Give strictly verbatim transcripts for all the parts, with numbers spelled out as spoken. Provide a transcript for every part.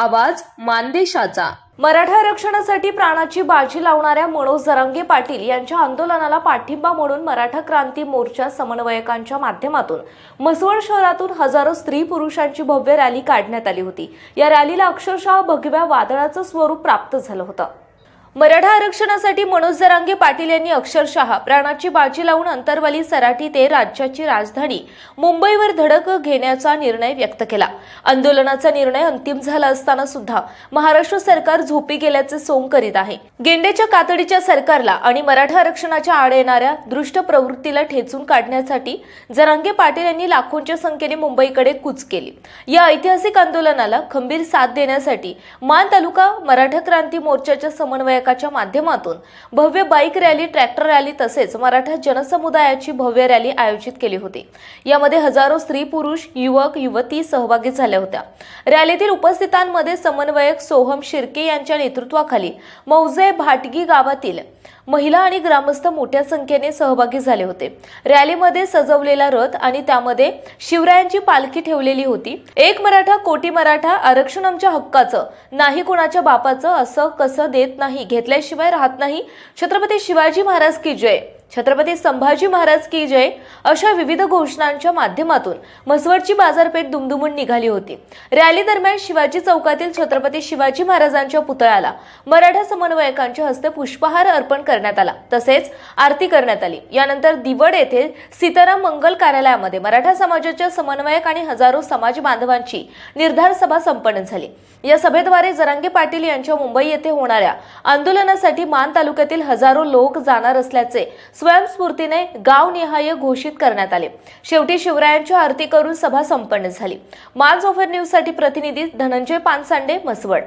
आवाज मानदेशाचा। मराठा आरक्षणासाठी प्राणाची बाजी लावणाऱ्या मनोज जरांगे पाटील यांच्या आंदोलनाला पाठिंबा म्हणून मराठा क्रांती मोर्चा समन्वयकांच्या माध्यमातून म्हसवड शहरातून हजारो स्त्री पुरुषांची भव्य रॅली काढण्यात आली होती। या रॅलीला अक्षरशः भगव्या वादळाचं स्वरूप प्राप्त झालं होतं। मराठा आरक्षणासाठी मनोज जरांगे पाटील यांनी अक्षरशः प्राणाची बाजी लावून अंतरवाली सराटी ते राज्याची राजधानी मुंबईवर धडक घेण्याचा निर्णय व्यक्त केला। आंदोलनाचा निर्णय अंतिम झाला असताना सुद्धा महाराष्ट्र सरकार झोपी गेल्याचे सोंग करीत आहे। गेंड्याच्या कातडीच्या सरकारला आणि मराठा आरक्षणाच्या आड येणाऱ्या दृष्ट प्रवृत्तीला ठेचून काढण्यासाठी जरांगे पाटील यांनी लाखोंच्या संख्येने मुंबईकडे कूच केली। या ऐतिहासिक आंदोलनाला खंबीर साथ देण्यासाठी मान तालुका मराठा क्रांती मोर्चाच्या समन्वयक च्या माध्यमातून भव्य बाईक रॅली, ट्रॅक्टर रॅली तसेच मराठा जनसमुदायाची भव्य रॅली आयोजित केली होती। यामध्ये हजारो स्त्री पुरुष, युवक युवती सहभागी झाल्या होत्या। रॅलीतील उपस्थितांमध्ये समन्वयक सोहम शिर्के यांच्या नेतृत्वाखाली मौजे भाटगी गावातील महिला आणि ग्रामस्थ मोठ्या संख्येने सहभागी झाले होते। रॅलीमध्ये सजवलेला रथ आणि त्यामध्ये शिवरायांची पालखी ठेवलेली होती। एक मराठा कोटी मराठा, आरक्षण आमच्या हक्काचं, नाही कोणाच्या बापाचं, असं कसं देत नाही, घेतल्याशिवाय राहत नाही, छत्रपती शिवाजी महाराज की जय, छत्रपती संभाजी महाराज की जय अशा विविध घोषणांच्या माध्यमातून म्हसवडची बाजारपेठ दुमदुमून निघाली होती। रॅली दरम्यान शिवाजी चौकातील छत्रपती शिवाजी महाराजांच्या पुतळ्याला मराठा समन्वयकांच्या हस्ते पुष्पहार अर्पण करण्यात आला, तसेच आरती करण्यात आली। यानंतर दिवड येथे सीताराम मंगल कार्यालयामध्ये मराठा समाजाच्या समन्वयक आणि हजारो समाज बांधवांची निर्धार सभा संपन्न झाली। या सभेद्वारे जरांगे पाटील यांच्या मुंबई येथे होणाऱ्या आंदोलनासाठी मान तालुक्यातील हजारो लोक जाणार असल्याचे स्वयंस्फूर्तीने गावनिहाय घोषित करण्यात आले। शेवटी शिवरायांची आरती करून सभा संपन्न झाली। मान जोफर न्यूज साठी प्रतिनिधी धनंजय पानसांडे, म्हसवड।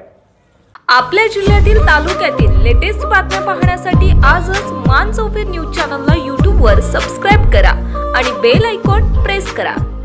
आपल्या जिल्ह्यातील तालुक्यातील लेटेस्ट बातम्या पाहण्यासाठी आजच मान जोफर न्यूज चॅनलला यूट्यूब वर सबस्क्राइब करा आणि बेल आयकॉन प्रेस करा।